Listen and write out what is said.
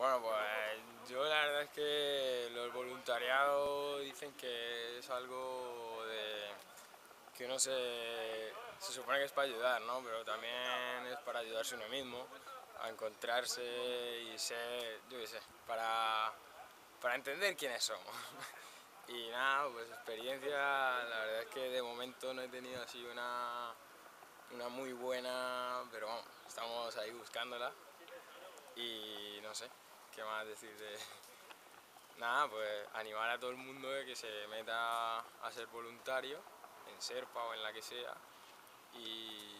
Bueno, pues yo la verdad es que los voluntariados dicen que es algo de que uno se supone que es para ayudar, ¿no? Pero también es para ayudarse uno mismo, a encontrarse y ser, yo qué sé, para entender quiénes somos. Y nada, pues experiencia, la verdad es que de momento no he tenido así una muy buena, pero vamos, estamos ahí buscándola y no sé, qué más decir de... Nada, pues animar a todo el mundo de que se meta a ser voluntario, en Serpa o en la que sea, y